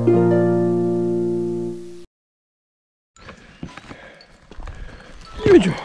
よいしょ。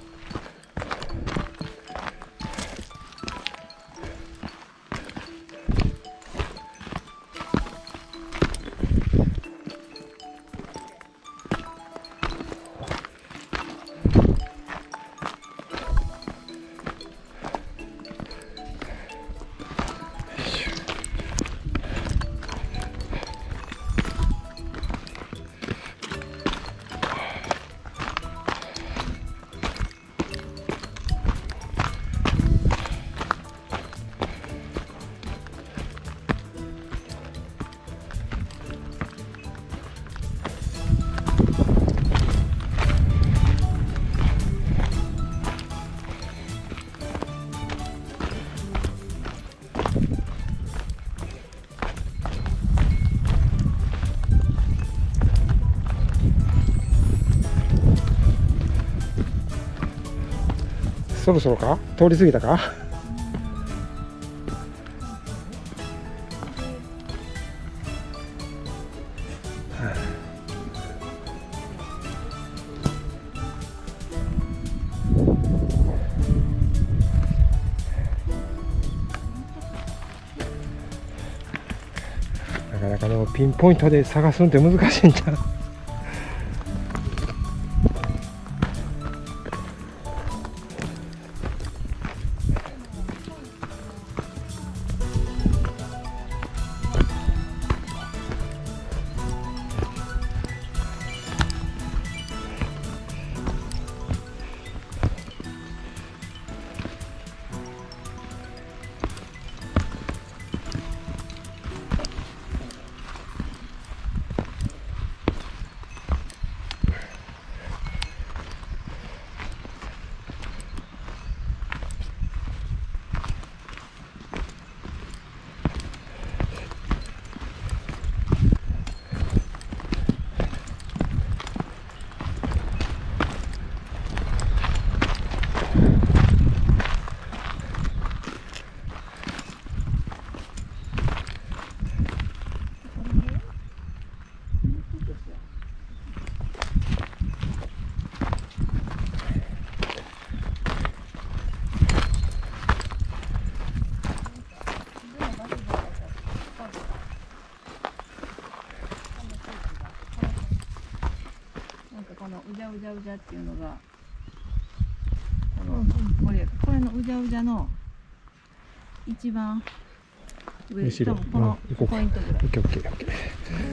そろそろか、通り過ぎたか。なかなかでもピンポイントで探すのって難しいんじゃん。 うじゃうじゃうじゃっていうのがこれのうじゃうじゃの一番上、 後ろ、 多分この行こうか。 ポイントぐらい。 オッケーオッケーオッケー。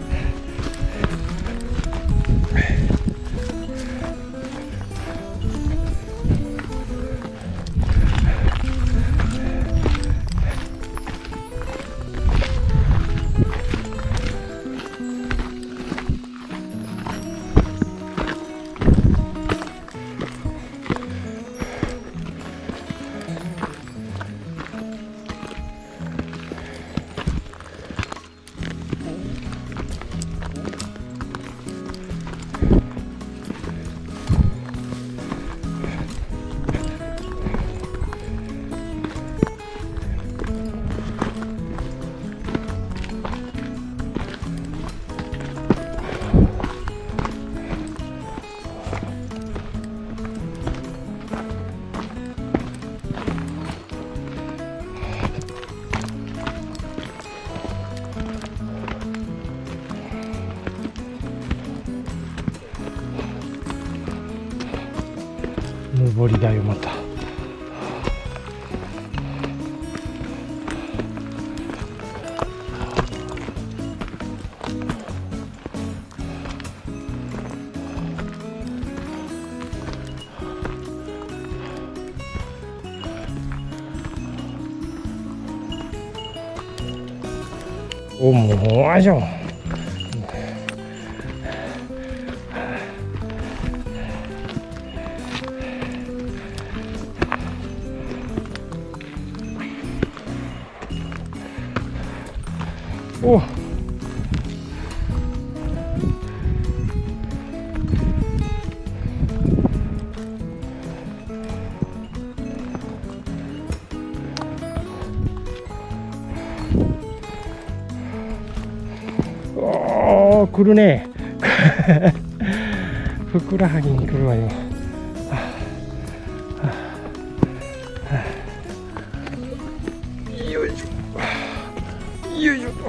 登りだよまた。お、もうあじゃん。お。 おー、来るね。ふくらはぎに来るわよ。よいしょ。よいしょ。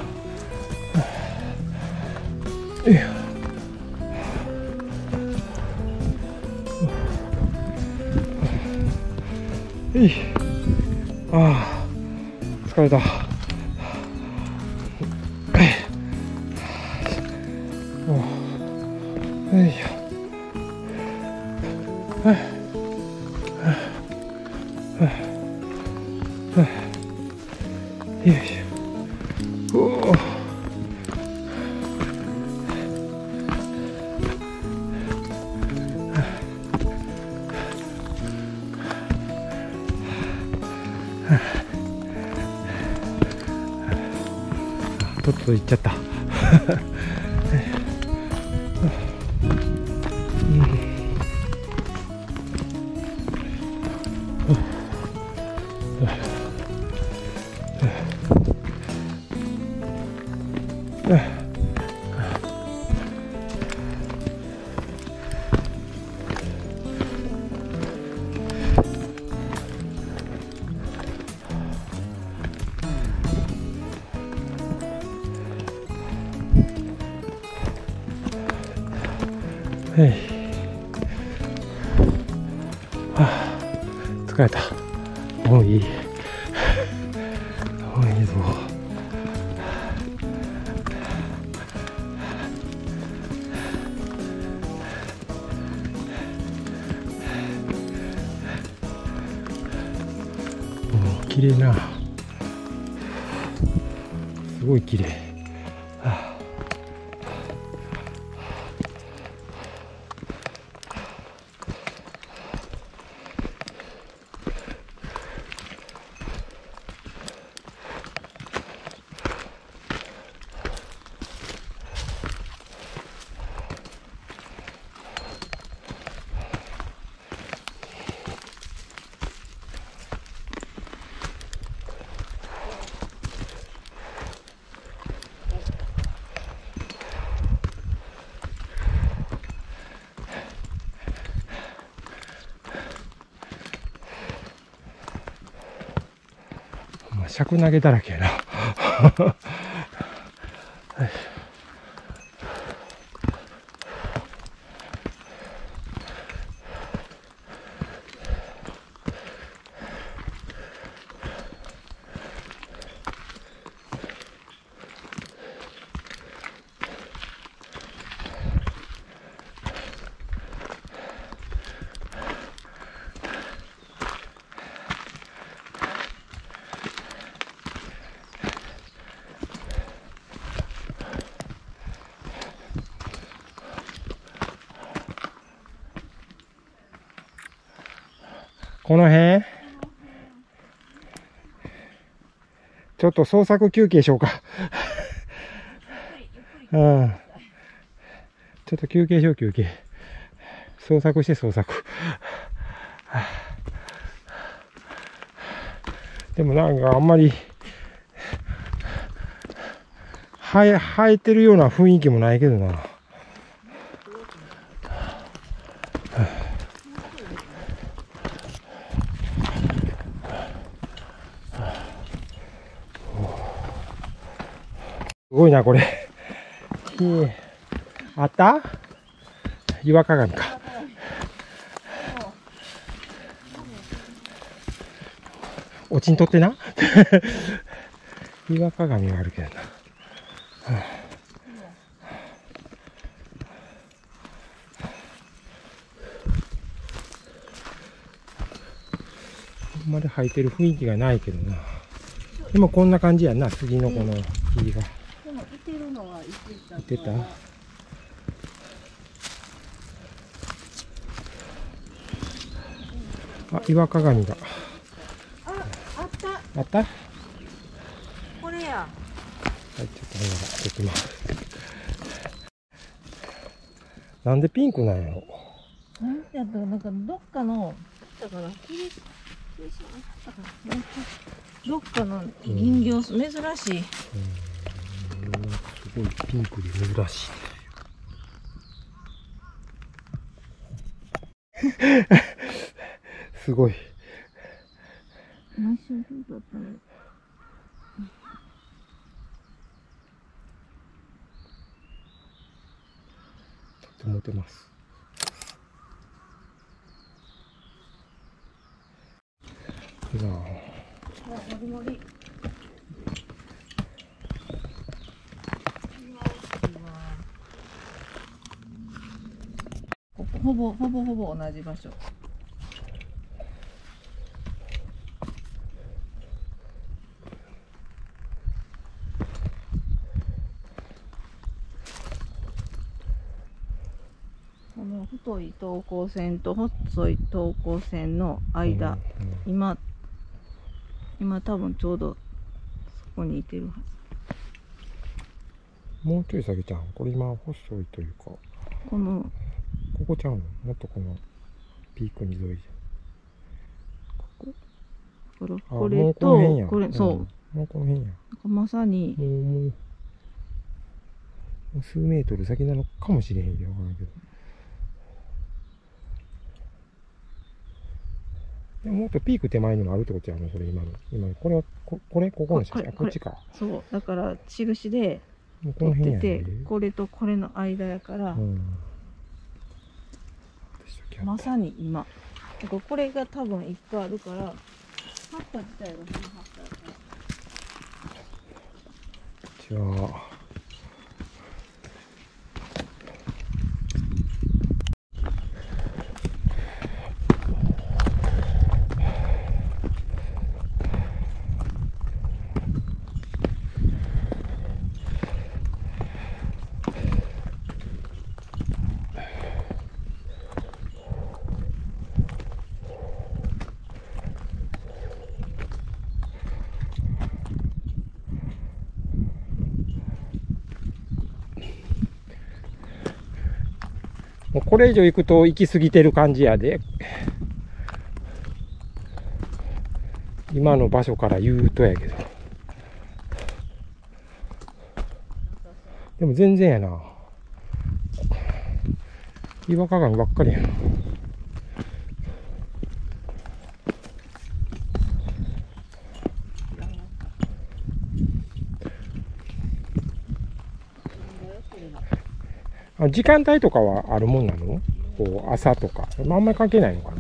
ああ、疲れた。よいしょ。よいしょ。おー。とっとと行っちゃった。疲れた。もういい。もういいぞ。綺麗な。すごい綺麗。尺投げだらけやな。この辺ちょっと捜索休憩しようか。うん。ちょっと休憩しよう、休憩。捜索して捜索。でもなんかあんまり生えてるような雰囲気もないけどな。すごいな、これ。あった岩鏡か。おちんとってな。岩鏡があるけどな。あんまり生えてる雰囲気がないけどな。でもこんな感じやんな、杉のこの木が。 でもいてるのはいてた。 いてた？あ、岩鏡が。 あった。 あった？ これや。 はい、ちょっとほら、ちょっと今。なんでピンクなんやろ。 なんてやったか、なんかどっかの、だから、どっかの人形、珍しい。 すごいピンクで珍しい。すごい。 毎週ピンクだったね。 とってもモテます。いいなぁ。 もりもり。ここほぼ同じ場所。この太い等高線と細い等高線の間、今多分ちょうどそこにいてるはず。 もうちょい下げちゃう。これ今細いというか、 このここちゃうの。もっとこのピークに沿いで。 これもとうこの辺や。 これ、そう。 もうこの辺や。 まさにもう数メートル先なのかもしれへんけど、わからんけど。でももっとピーク手前にもあるってことやの、それ今の。これは、ここの写真。こっちか。 そう、だから印でもうこの撮って辺やね。 て、これとこれの間やから、まさに今。だからこれが多分いっぱいあるから、葉っぱ自体がその葉っぱやから。 じゃあ。もうこれ以上行くと行き過ぎてる感じやで。今の場所から言うとやけど。でも全然やな。岩鏡ばっかりやな。時間帯とかはあるもんなの？こう朝とか。あんまり関係ないのかな。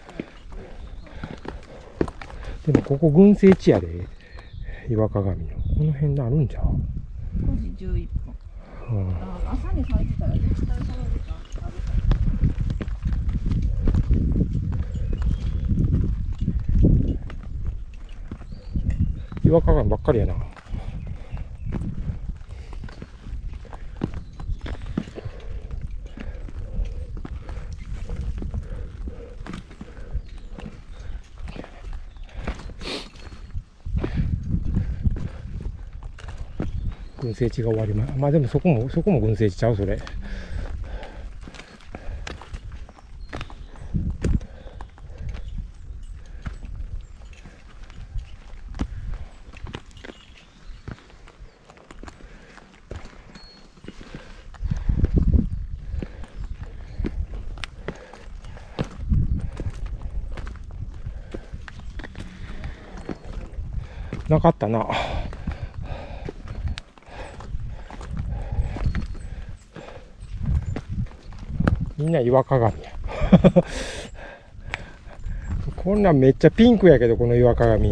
でもここ群生地やで。岩鏡の。この辺であるんじゃん。 5時11分。朝に咲いてたら絶対その時間あるから。 岩鏡ばっかりやな。群生地が終わりま、まあでもそこも群生地ちゃうそれ。なかったな。みんな岩鏡や。こんなんめっちゃピンクやけど、この岩鏡。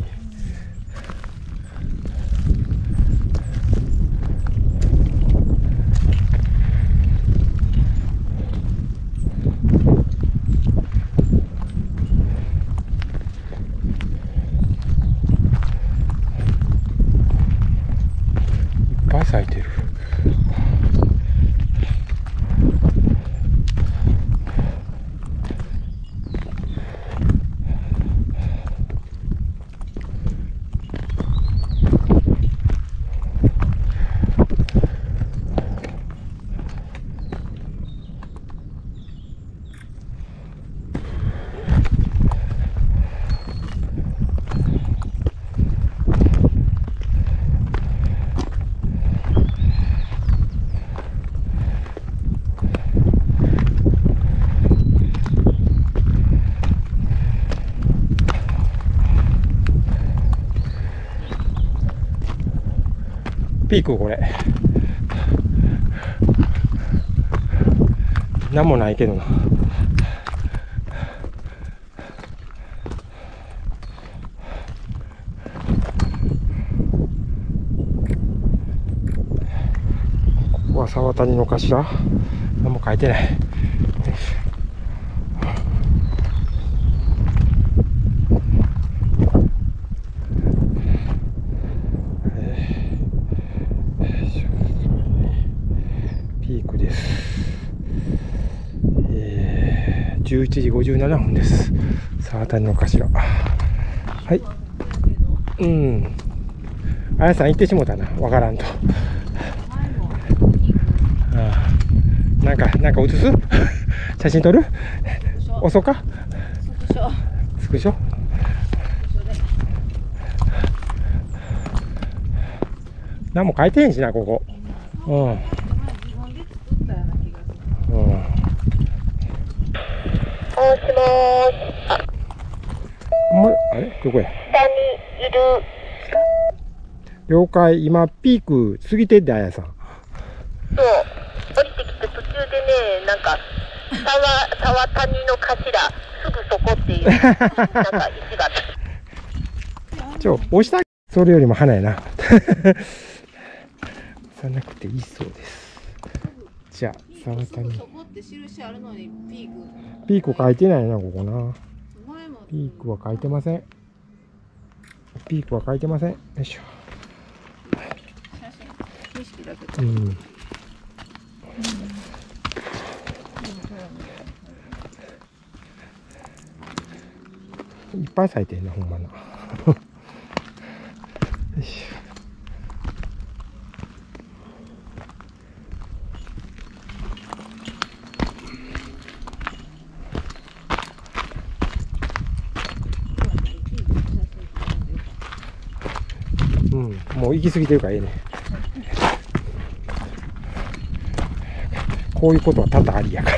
いっぱい咲いてる。 ピークこれ。なんもないけどな。ここは沢谷の頭。何も書いてない。ピークです。11時57分です。沢谷の頭。はい。うん。あやさん行ってしもたな。わからんと。ああ、なんか写す写真撮る遅かスクショ何も書いてへんしな、ここ。うん。うん。 もしもーし。 あれどこや。 下にいる。 了解。今、ピーク過ぎてんで、あやさん。 そう。降りてきて途中でね、なんか、沢谷の頭、すぐそこっていう、なんか石があった。 押したそれよりも花やな。押さなくていいそうです。じゃあ、沢谷。 そこって印あるのにピーク。 ピーク書いてないな、ここな。ピークは書いてません。ピークは書いてません。よいしょ。 写真、景色だけ。 うん。いっぱい咲いてんな、ほんまな。よいしょ。うん、もう行き過ぎてるからええね。こういうことは多々ありやから。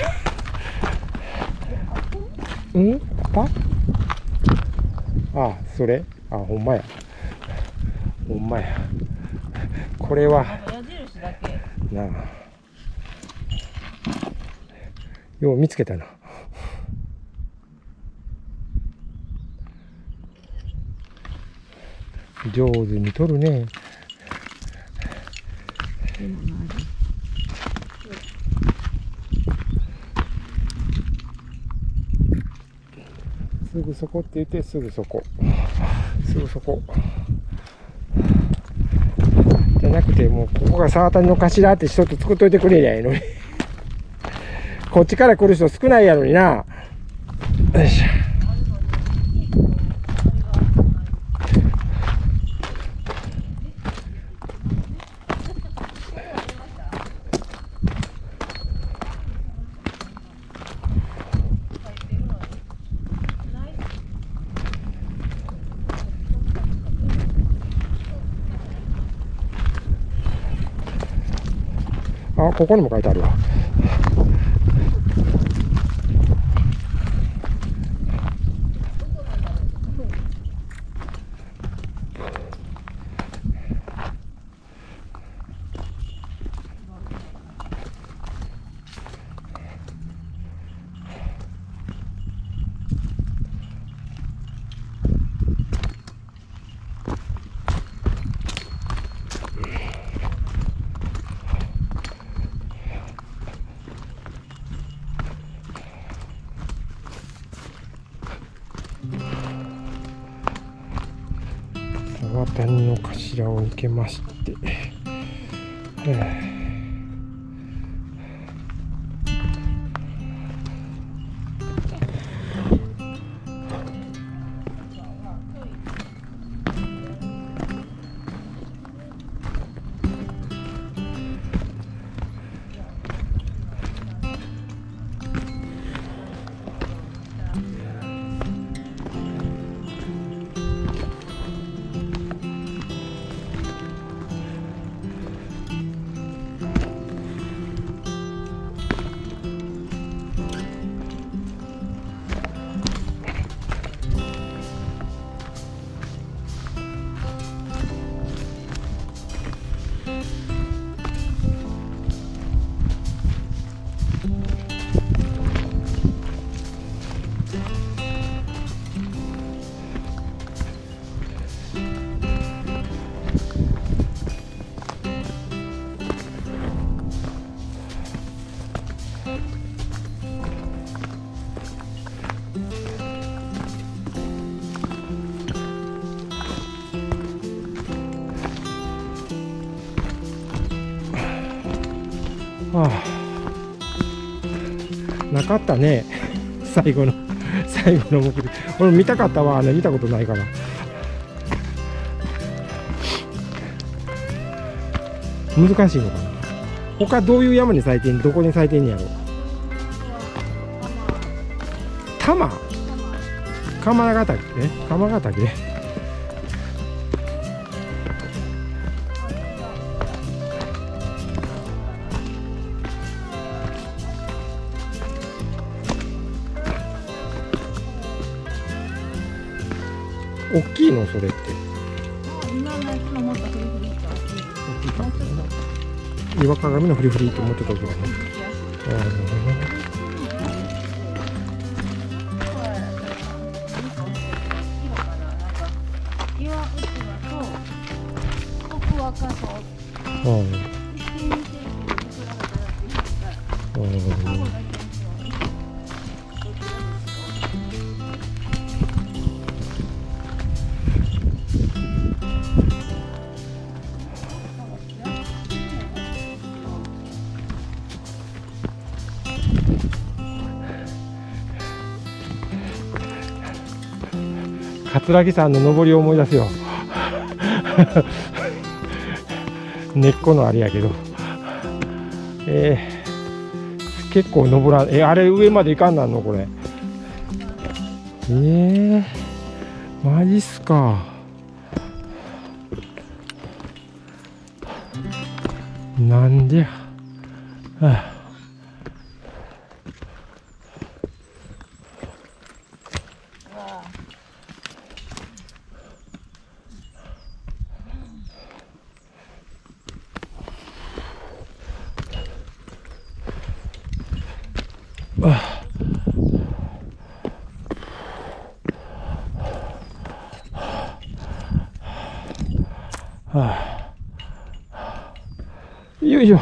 うん？ああ、それ？あ、ほんまや。ほんまや。これは。なあ。よう見つけたな。上手に取るね。すぐそこって言ってすぐそこ。すぐそこ。じゃなくてもうここが沢谷の頭って一つ作っといてくれりゃいいのに。こっちから来る人少ないやのにな。よいしょ。あ、ここにも書いてあるわ。沢谷の頭を受けまして、 ああ、なかったね。最後の目的。俺見たかったわ。見たことないから。難しいのかな。他どういう山に咲いてん、どこに咲いてんやろ。鎌ヶ岳、鎌ヶ岳。大きいのそれって。 今のやつのもっとフリフリって大きいかもな。岩鏡のフリフリってもうちょっと大きいかな。葛城山の登りを思い出すよ。根っこのあれやけど、結構登らん。あれ上まで行かんなんのこれ。マジっすか。なんでや。よいしょ。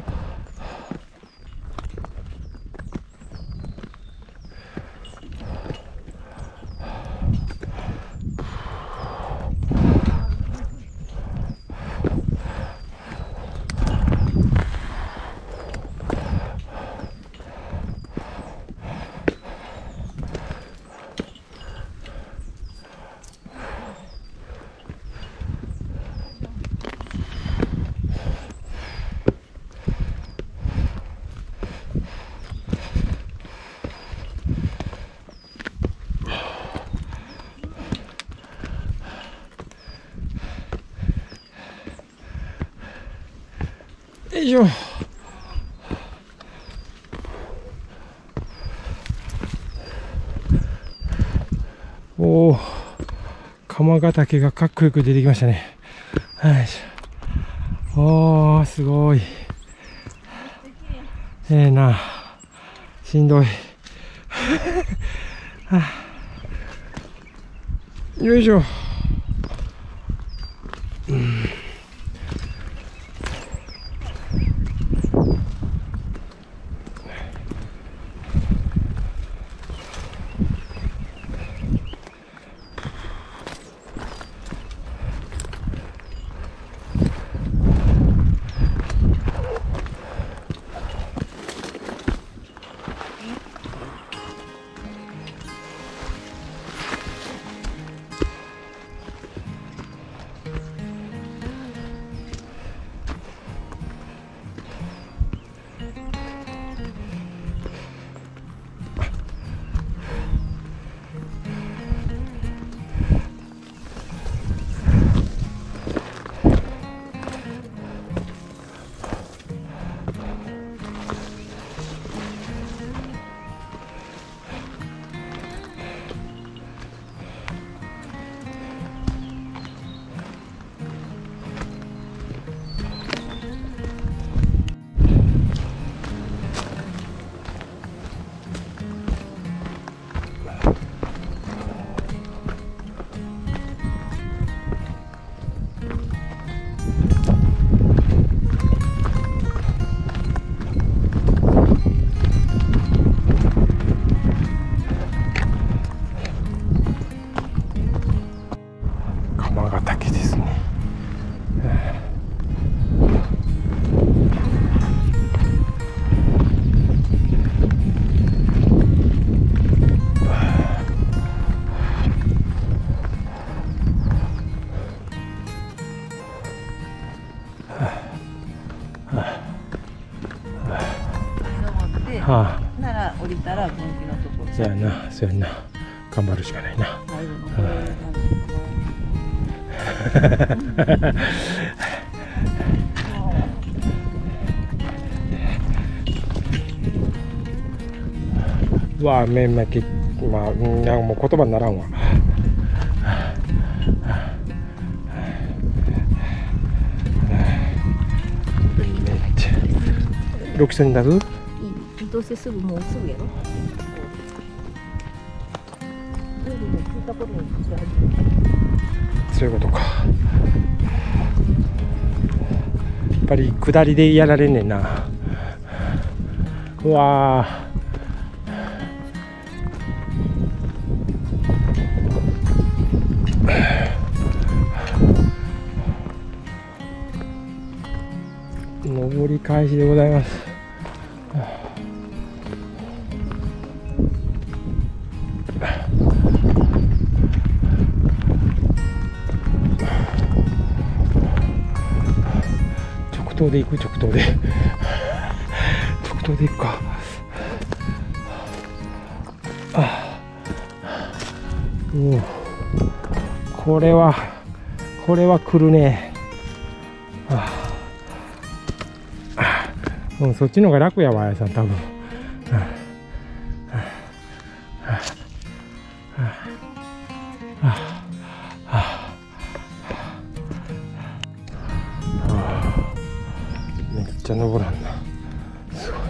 よいしょ。おお、鎌ヶ岳がかっこよく出てきましたね。はい。おお、すごい。な。しんどい。よいしょ。 はなら降りたら分岐のところ。 あ、そうやな、そうやな。頑張るしかないな。 最後のこれうわあ、めんまき、まあ、なんかもう言葉にならんわ。めっちゃ。ロキソニンだぞ。 いい。どうせすぐもうすぐやろ。聞いたことない。 そういうことか。やっぱり下りでやられんねんな。うわあ。上り開始でございます。直投で行く、直投で直投で行くか。これは来るね。そっちの方が楽やわ、あやさん、多分。めっちゃ登らんな。すごい。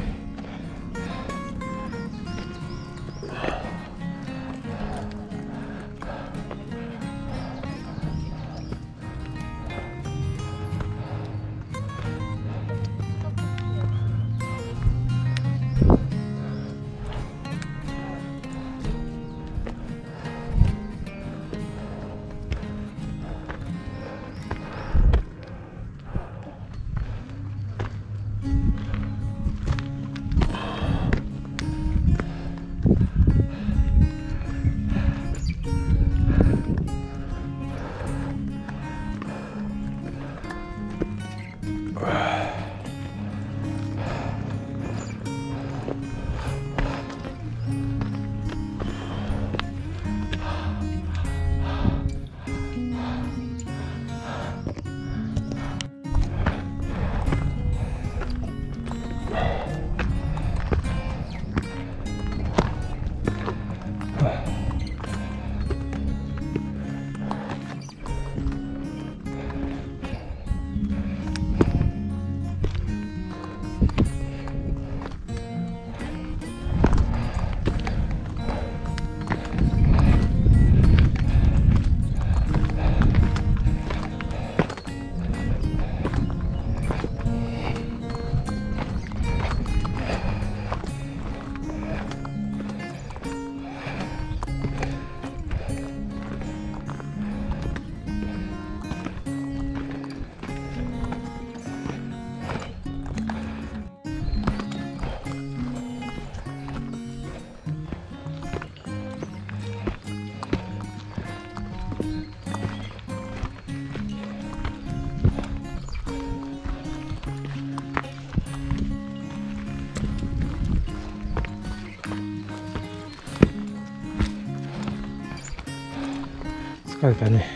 疲れたね。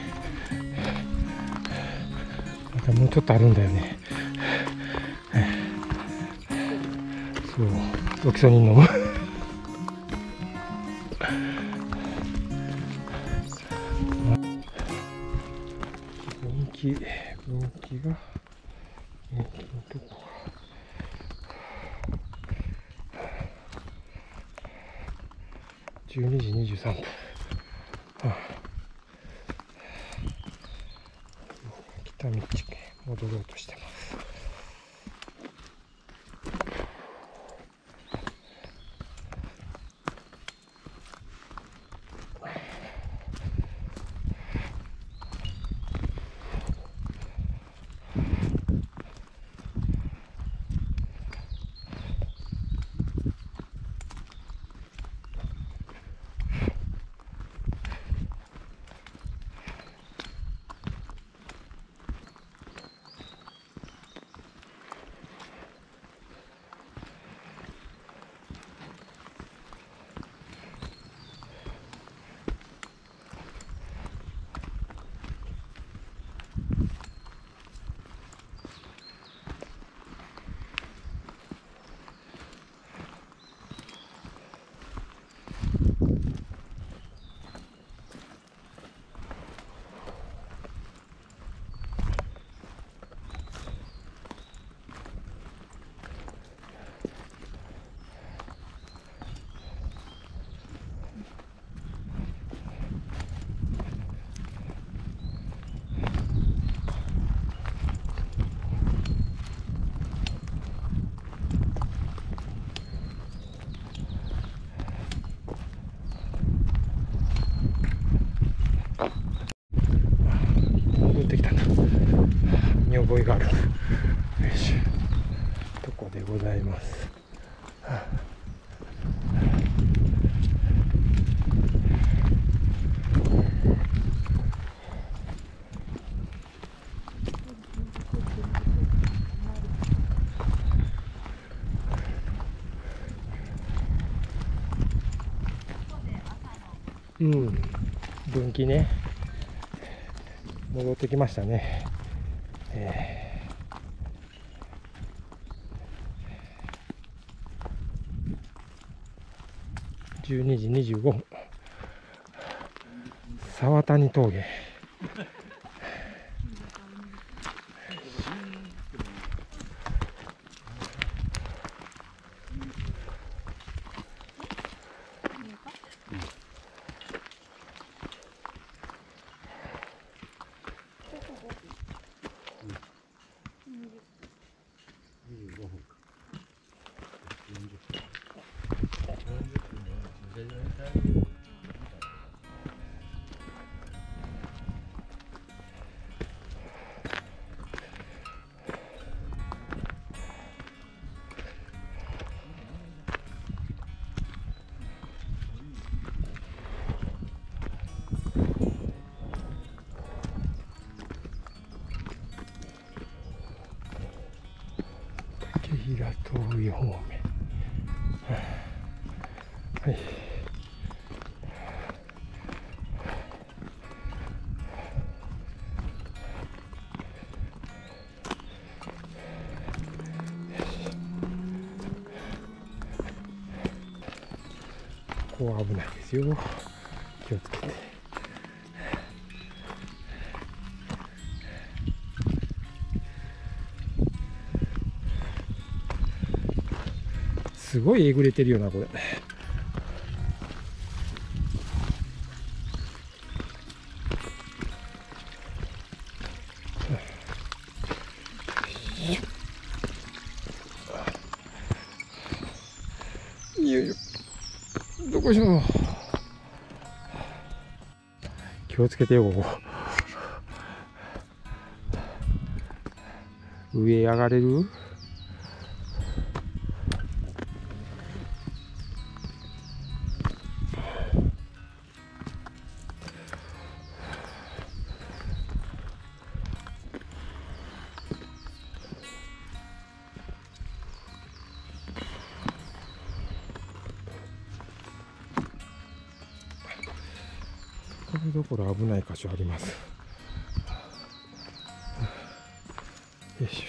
またもうちょっとあるんだよね。そう、ロキソニン飲む。分岐がのとこか。12時23分。来た道戻ろうとしてます。 ぼいがあるよいしょとこでございます。うん、分岐ね、戻ってきましたね。12時25分、沢谷峠。竹平峠方面。はい。ここは危ないですよ。気をつけて。すごいえぐれてるよな、これ。よいしょ。どこしょ。気をつけてよ、ここ。上上がれる？ところどころ危ない箇所あります。よいし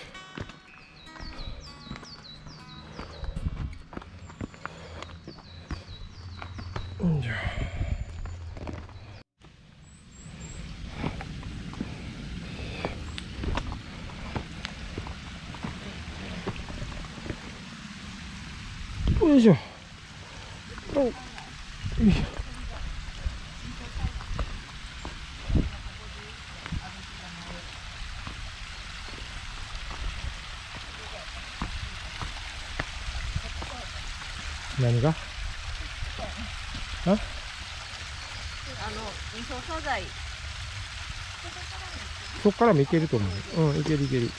ょ。んじゃ。よいしょ。よいしょ。何が？あ？ 味噌素材。 そっからも行けると思う。うん、行ける行ける。よ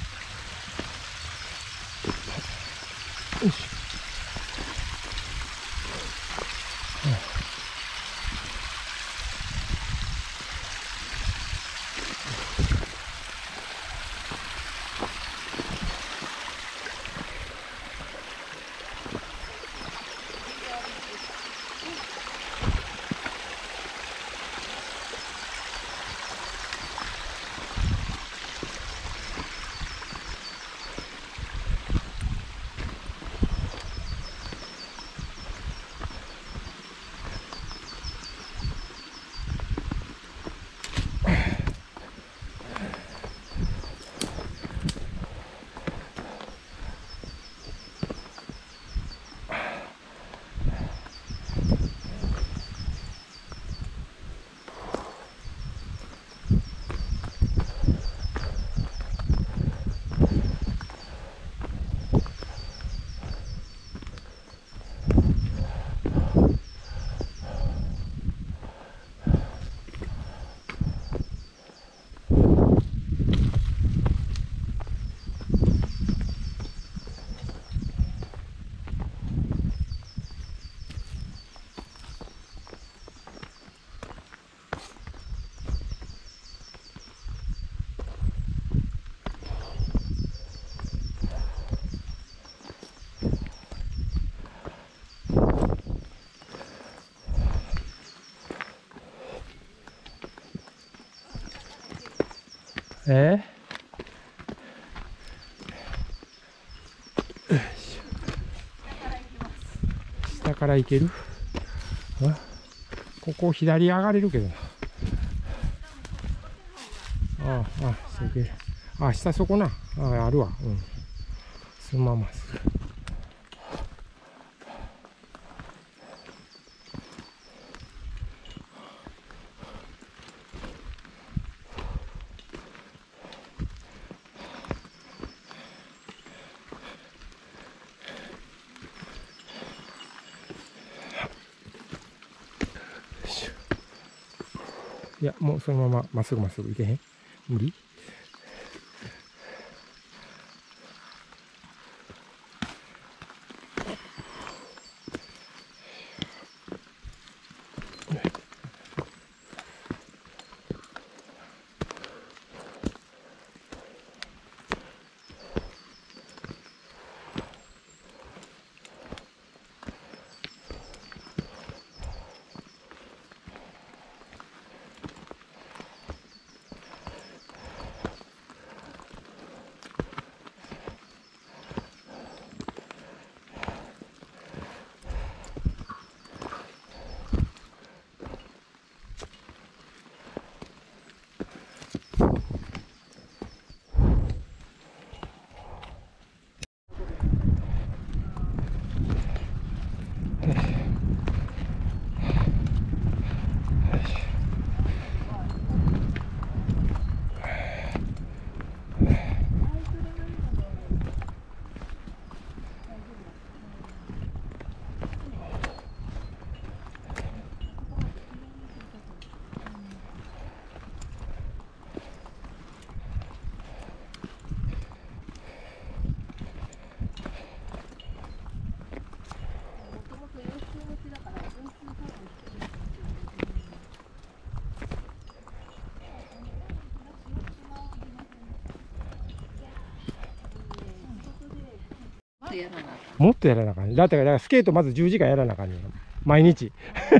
いしょ。 よいしょ。下から行ける？ここ左上がれるけどな。すげえ。下そこな。あるわ。うん。そのまます。いや、もうそのまままっすぐまっすぐ行けへん？無理？もっとやらなあかんね。だからスケートまず10時間やらなあかんねん。毎日。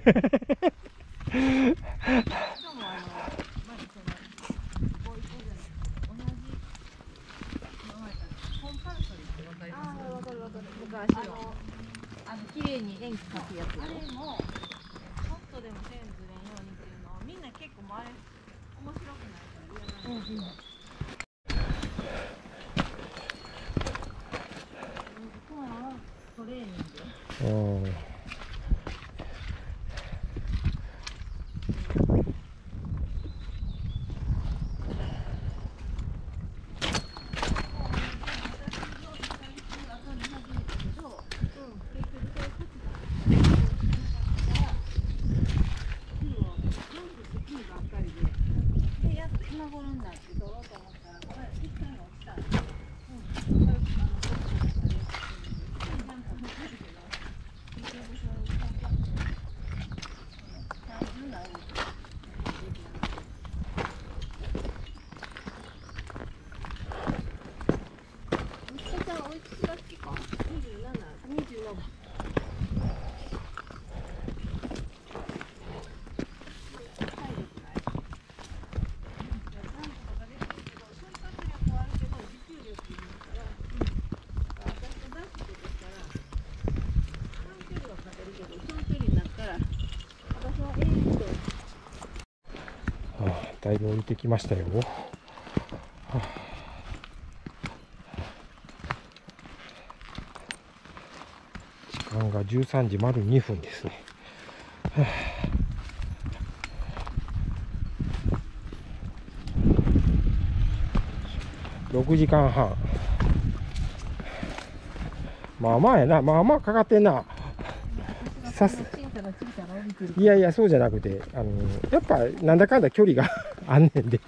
綺麗に円描くやつ。あれもちょっとでも線ずれんようにっていうのをみんな結構面白くないから嫌なんだ。トレーニング。だいぶ降りてきましたよ。時間が13時丸2分ですね。6時間半。まあまあやな、まあまあかかってんな。いやいや、そうじゃなくて、やっぱなんだかんだ距離があんねんで。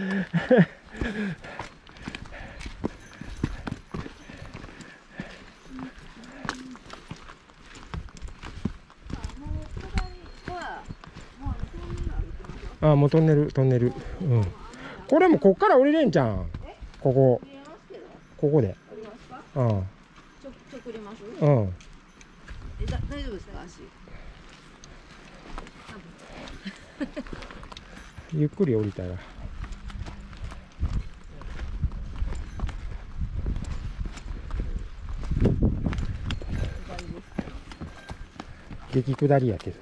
もうトンネル。うん。これもこっから降りれんじゃん。ここで。うん。 直れます？ うん。 大丈夫ですか、足。 ゆっくり降りたら。 激下りやけど。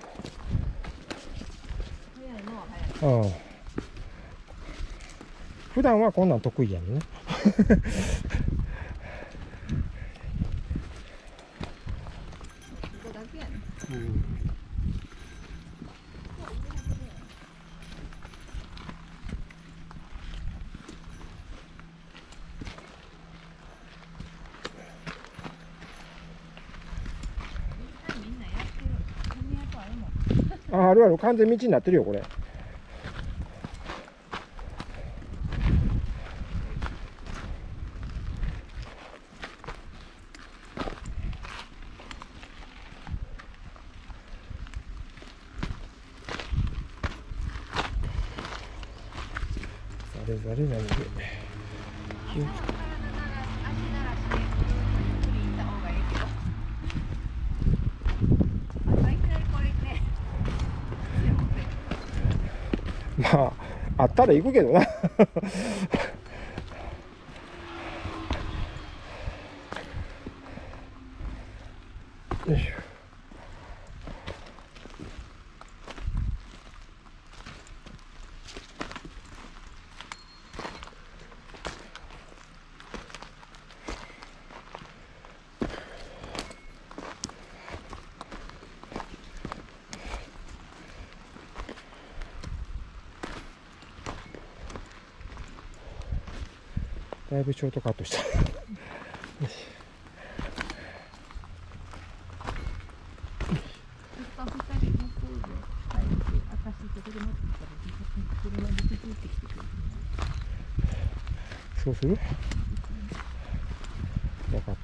早いのは早い。 うん。普段はこんなん得意やねんね。 ここだけやね。 うん。 みんなやってる。こんにゃくあるもん。 あ、あるある、完全道になってるよ、これ。ざれざれなんで。 足ならしてゆっくり行った方がいいけど。朝いきなりこれね。 まあ、あったら行くけどな。よいしょ。だいぶショートカットした。よし。そうする？分かった。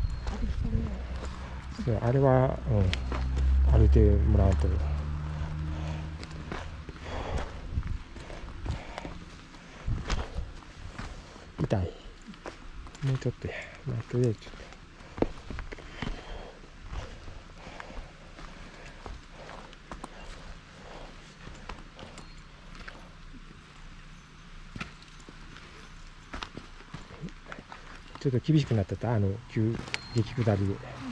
そう、あれは、歩いてもらうと。痛い。もうちょっとや。まあ、とりあえずちょっと。ちょっと厳しくなってた、激下りで。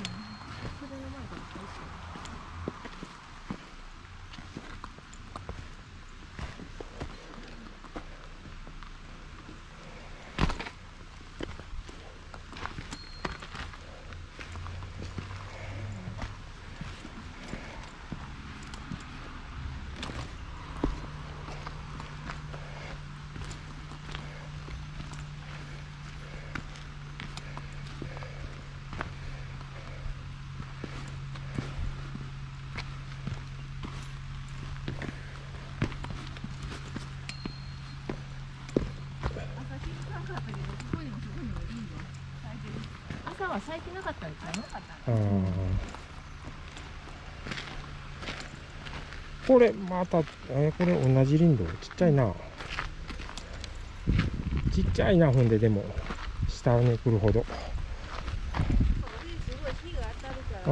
朝は咲いてなかったんですよ。 これまた、これ同じ林道、ちっちゃいな。ちっちゃいな、ほんで、でも下に来るほど。 すごい日が当たるから。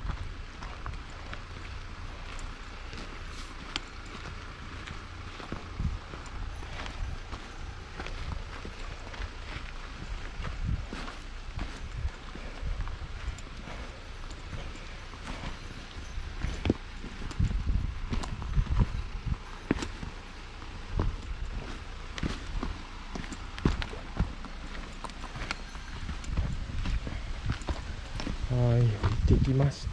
はい、行ってきました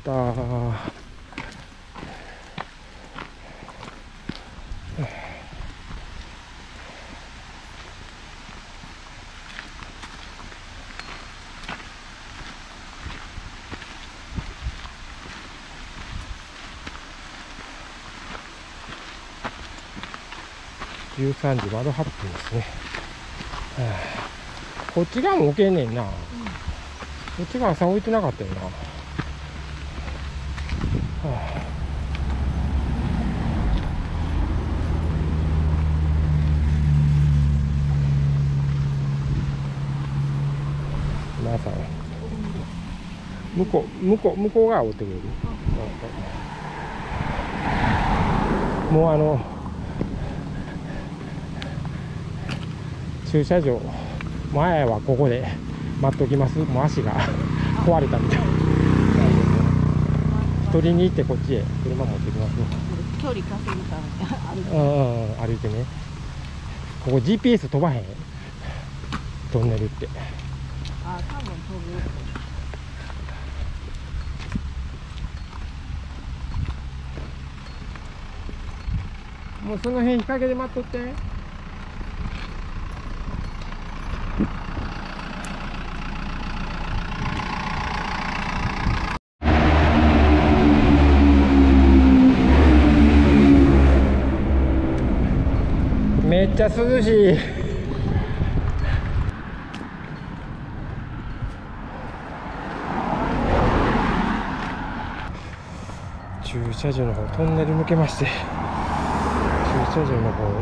。13時丸8分ですね。こっち側も置けんねんな。こっち側朝置いてなかったよな。皆さん、向こう側置いてくれる。もう駐車場前はここで待っときます。もう足が壊れたみたい。 取りに行ってこっちへ車持ってきますよ。 距離稼ぐために歩いてね。ここ GPS 飛ばへん、トンネルって。 多分飛ぶ。 もうその辺日陰で待っとって。めっちゃ涼しい。駐車場の方、トンネル抜けまして、駐車場の方へ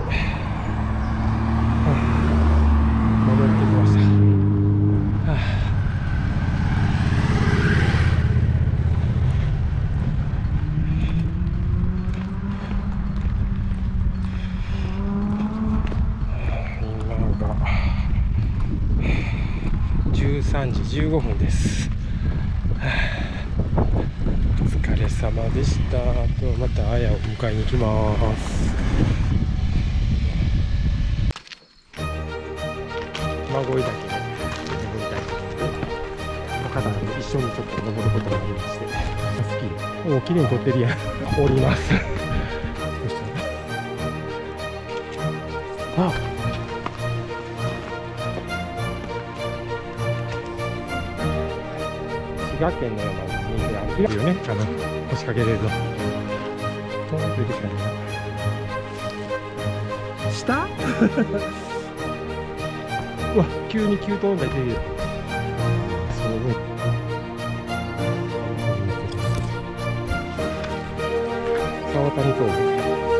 戻ってきました。13時15分です。お疲れ様でした。またあやを迎えに行きます。馬越岳、方なんで一緒にちょっと登ることがありまして、スキー、おお、綺麗に撮ってるやん。降ります。そしたら、あ、滋賀県のような水があるよね。腰掛けれると。トーンと出てきたね。下？うわ、急に急トーンが出てる。すごい。沢谷峠。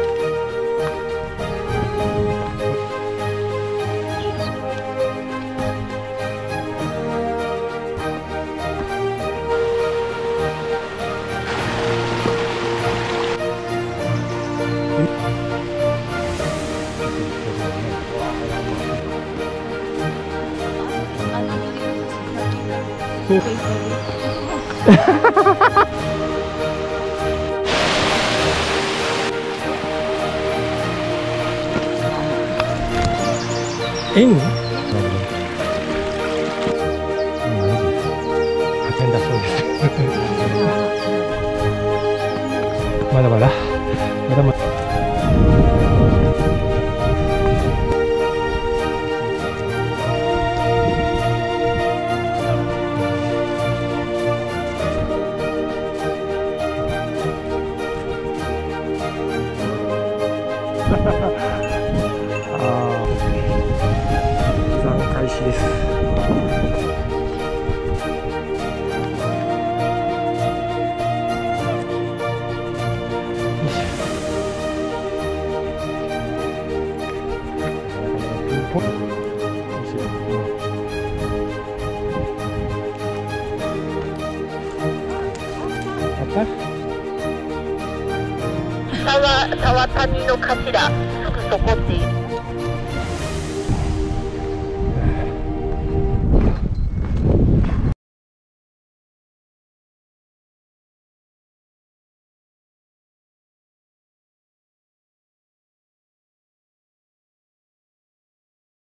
円？発展だそうです。まだまだまだまだ。開始です。 沢谷の頭、すぐそこっていう。